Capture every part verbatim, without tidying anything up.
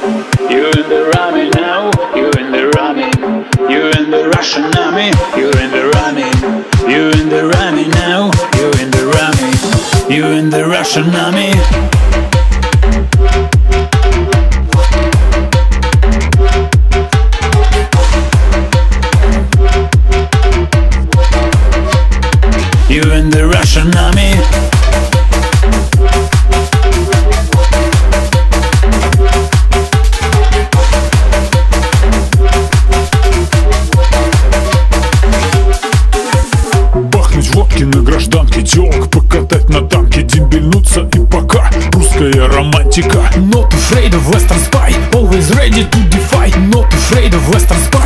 You in the army now, you in the army. You in the Russian army, you in the army. You in the army now, you in the army. You in the Russian army. You in the Russian army. Бахнуть водки на гражданке, телок покатать на танке, дембельнуться и пока русская романтика. Not afraid of Western spy, always ready to defy. Not afraid of Western spy.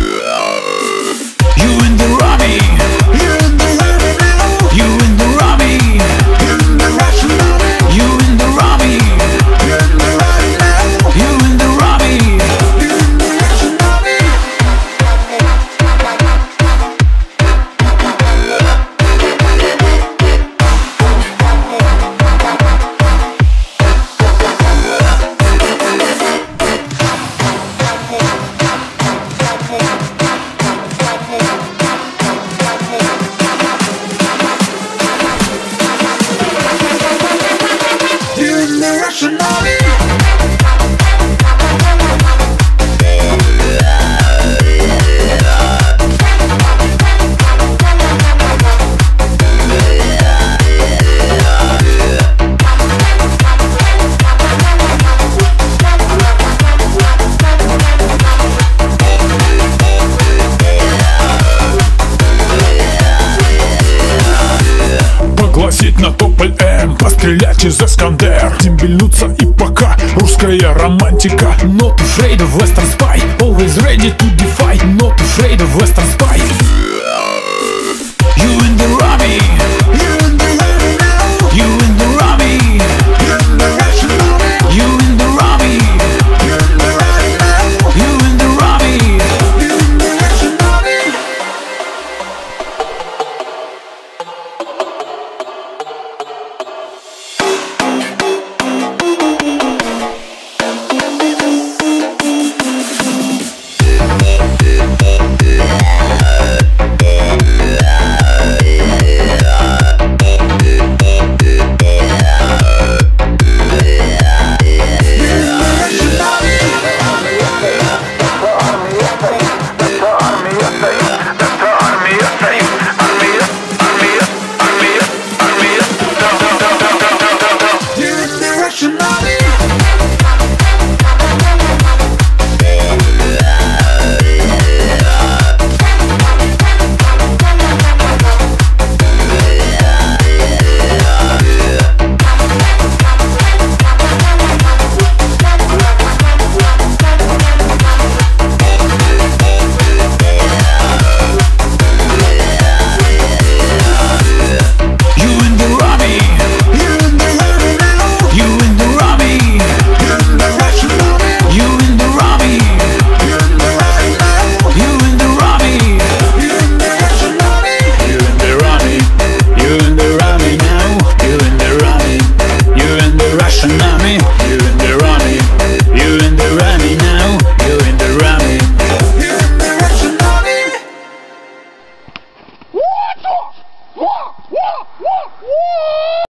You in the army. You in the army now. You in the army. You in the Russian army. You in the army. You in the army now. You in the army. You in the Russian army. Russian army. Погласить на тополь М, пострелять из Искандер, дембельнуться и пока русская романтика. Not afraid of Western spy, always ready to defy. Not afraid of Western spy.